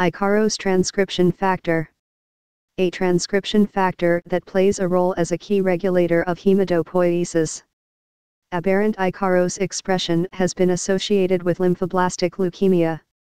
Ikaros Transcription Factor. A transcription factor that plays a role as a key regulator of hematopoiesis. Aberrant Ikaros expression has been associated with lymphoblastic leukemia.